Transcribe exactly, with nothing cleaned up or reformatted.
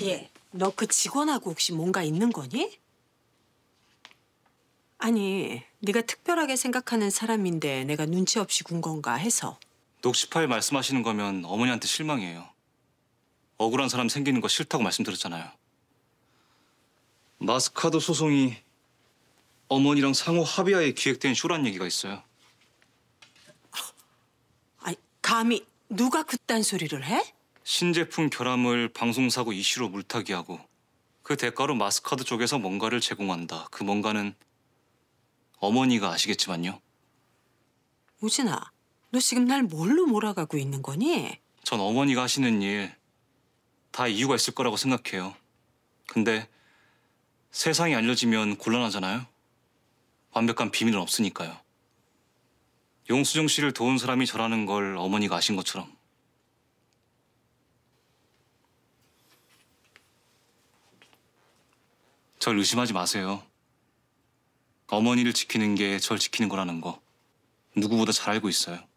얘, 너 그 직원하고 혹시 뭔가 있는 거니? 아니, 네가 특별하게 생각하는 사람인데 내가 눈치 없이 군 건가 해서. 녹취 파일 말씀하시는 거면 어머니한테 실망이에요. 억울한 사람 생기는 거 싫다고 말씀드렸잖아요. 마스카드 소송이 어머니랑 상호 합의하에 기획된 쇼란 얘기가 있어요. 아니, 감히 누가 그딴 소리를 해? 신제품 결함을 방송사고 이슈로 물타기하고 그 대가로 마스카드 쪽에서 뭔가를 제공한다. 그 뭔가는 어머니가 아시겠지만요. 우진아, 너 지금 날 뭘로 몰아가고 있는 거니? 전 어머니가 하시는 일 다 이유가 있을 거라고 생각해요. 근데 세상이 알려지면 곤란하잖아요. 완벽한 비밀은 없으니까요. 용수정 씨를 도운 사람이 저라는 걸 어머니가 아신 것처럼. 절 의심하지 마세요. 어머니를 지키는 게 절 지키는 거라는 거 누구보다 잘 알고 있어요.